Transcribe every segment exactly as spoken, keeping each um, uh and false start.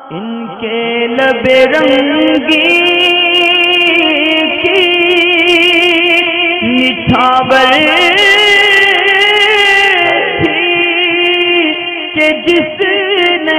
इनके लबे रंगी की निछावर थी कि जिसने।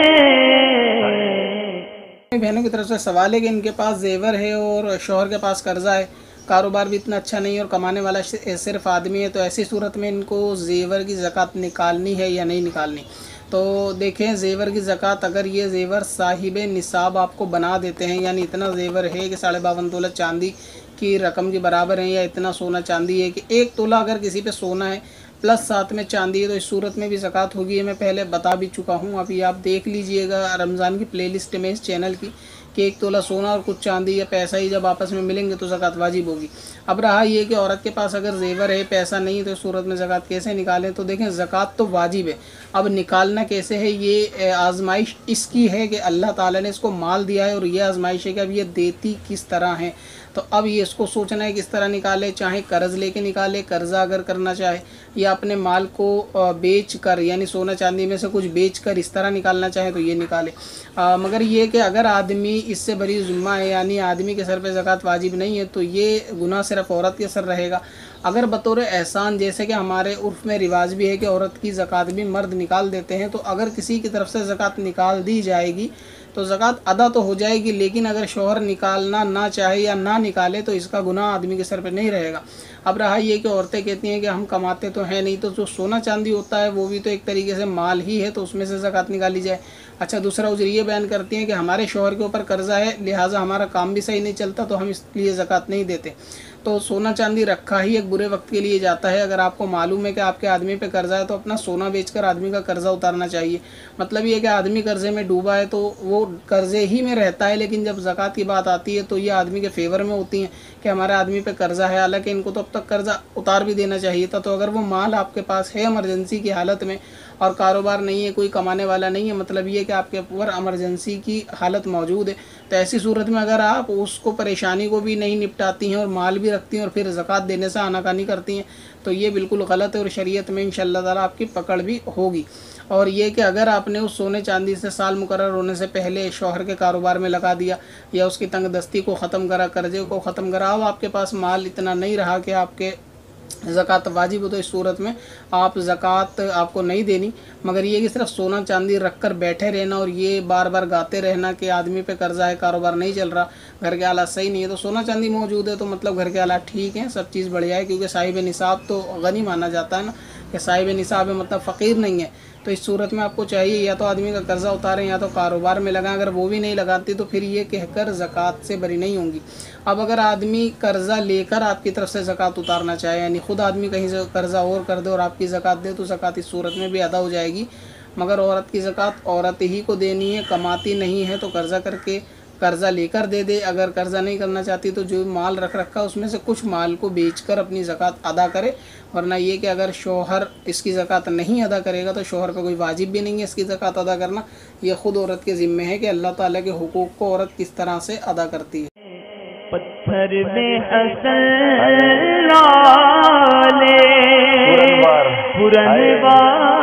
बहनों की तरफ से सवाल है कि इनके पास जेवर है और शौहर के पास कर्जा है, कारोबार भी इतना अच्छा नहीं है और कमाने वाला सिर्फ आदमी है, तो ऐसी सूरत में इनको जेवर की ज़कात निकालनी है या नहीं निकालनी। तो देखें, जेवर की ज़कात अगर ये जेवर साहिब निसाब आपको बना देते हैं, यानी इतना जेवर है कि साढ़े बावन तोला चांदी की रकम के बराबर है, या इतना सोना चांदी है कि एक तोला अगर किसी पे सोना है प्लस साथ में चांदी है, तो इस सूरत में भी ज़कात होगी। ये मैं पहले बता भी चुका हूँ, अभी आप देख लीजिएगा रमज़ान की प्लेलिस्ट में इस चैनल की, कि एक तोला सोना और कुछ चांदी या पैसा ही जब आपस में मिलेंगे तो ज़कात वाजिब होगी। अब रहा ये कि औरत के पास अगर जेवर है, पैसा नहीं, तो इस सूरत में ज़कात कैसे निकालें। तो देखें, ज़कात तो वाजिब है, अब निकालना कैसे है, ये आजमाइश इसकी है कि अल्लाह ताला ने इसको माल दिया है और ये आजमाइश है कि अब ये देती किस तरह है। तो अब ये इसको सोचना है किस तरह निकाले, चाहे कर्ज लेके निकाले, कर्जा अगर करना चाहे, या अपने माल को बेच कर, यानी सोना चांदी में से कुछ बेच कर इस तरह निकालना चाहे तो ये निकाले। आ, मगर ये कि अगर आदमी इससे बरी ज़िम्मा है, यानी आदमी के सर पे ज़कात वाजिब नहीं है, तो ये गुनाह सिर्फ औरत के सर रहेगा। अगर बतौर एहसान, जैसे कि हमारे उर्फ़ में रिवाज भी है कि औरत की ज़कात भी मर्द निकाल देते हैं, तो अगर किसी की तरफ से ज़कात निकाल दी जाएगी तो ज़कात अदा तो हो जाएगी, लेकिन अगर शौहर निकालना ना चाहे या ना निकाले तो इसका गुनाह आदमी के सर पे नहीं रहेगा। अब रहा ये कि औरतें कहती हैं कि हम कमाते तो हैं नहीं, तो जो सोना चांदी होता है वो भी तो एक तरीके से माल ही है, तो उसमें से ज़कात निकाली जाए। अच्छा, दूसरा उजर ये बयान करती हैं कि हमारे शौहर के ऊपर कर्जा है, लिहाजा हमारा काम भी सही नहीं चलता, तो हम इसलिए ज़कात नहीं देते। तो सोना चांदी रखा ही एक बुरे वक्त के लिए जाता है। अगर आपको मालूम है कि आपके आदमी पे कर्जा है, तो अपना सोना बेचकर आदमी का कर्जा उतारना चाहिए। मतलब ये कि आदमी कर्जे में डूबा है तो वो कर्जे ही में रहता है, लेकिन जब ज़कात की बात आती है तो ये आदमी के फेवर में होती हैं कि हमारे आदमी पे कर्जा है, हालांकि इनको तो अब तक कर्जा उतार भी देना चाहिए था। तो अगर वो माल आपके पास है इमरजेंसी की हालत में और कारोबार नहीं है, कोई कमाने वाला नहीं है, मतलब ये कि आपके ऊपर इमरजेंसी की हालत मौजूद है, तो ऐसी सूरत में अगर आप उसको परेशानी को भी नहीं निपटाती हैं और माल भी रखती हैं और फिर ज़कात देने से आनाकानी करती हैं, तो ये बिल्कुल गलत है और शरीयत में इंशाअल्लाह ताला आपकी पकड़ भी होगी। और ये कि अगर आपने उस सोने चांदी से साल मुकर्रर होने से पहले शौहर के कारोबार में लगा दिया या उसकी तंगदस्ती को ख़त्म करा, कर्जे को ख़त्म करा, अब आपके पास माल इतना नहीं रहा कि आपके ज़कात वाजिब हो, तो इस सूरत में आप ज़कात आपको नहीं देनी। मगर ये कि सिर्फ सोना चांदी रख कर बैठे रहना और ये बार बार गाते रहना कि आदमी पे कर्जा है, कारोबार नहीं चल रहा, घर के हालात सही नहीं है, तो सोना चांदी मौजूद है तो मतलब घर के हालात ठीक हैं, सब चीज़ बढ़िया है, क्योंकि साहिब निसाब तो गनी माना जाता है ना, कि साहिब निसाब है मतलब फ़कीर नहीं है। तो इस सूरत में आपको चाहिए या तो आदमी का कर्जा उतारें या तो कारोबार में लगाएं। अगर वो भी नहीं लगाती तो फिर ये कहकर ज़कात से बरी नहीं होंगी। अब अगर आदमी कर्जा लेकर आपकी तरफ से ज़कात उतारना चाहे, यानी खुद आदमी कहीं से कर्जा और कर दे और आपकी ज़कात दे, तो ज़कात इस सूरत में भी अदा हो जाएगी। मगर औरत की ज़कात औरत ही को देनी है, कमाती नहीं है, तो कर्जा करके कर्जा लेकर दे दे। अगर कर्जा नहीं करना चाहती तो जो माल रख रखा उसमें से कुछ माल को बेचकर अपनी ज़कात अदा करे। वरना ये कि अगर शौहर इसकी ज़कात नहीं अदा करेगा तो शौहर पर कोई वाजिब भी नहीं है इसकी ज़कात अदा करना। यह खुद औरत के ज़िम्मे है कि अल्लाह ताला के हुकूक को औरत किस तरह से अदा करती है। पत्थर में हसन लाले पुरनवार